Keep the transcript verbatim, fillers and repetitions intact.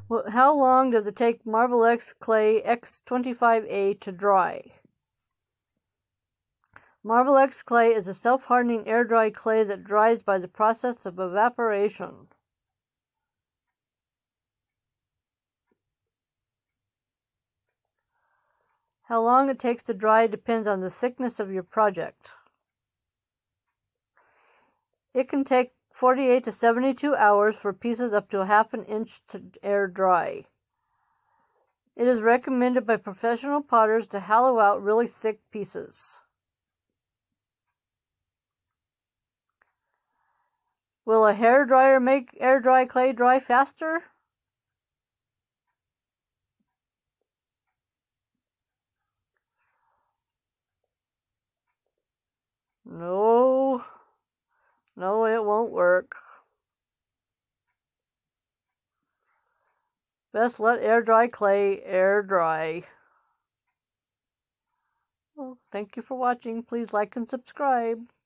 Well, how long does it take Marblex Clay X twenty-five A to dry? Marblex clay is a self-hardening air-dry clay that dries by the process of evaporation. How long it takes to dry depends on the thickness of your project. It can take forty-eight to seventy-two hours for pieces up to a half an inch to air dry. It is recommended by professional potters to hollow out really thick pieces. Will a hair dryer make air dry clay dry faster? No. No, it won't work. Best let air dry clay air dry. Well, thank you for watching. Please like and subscribe.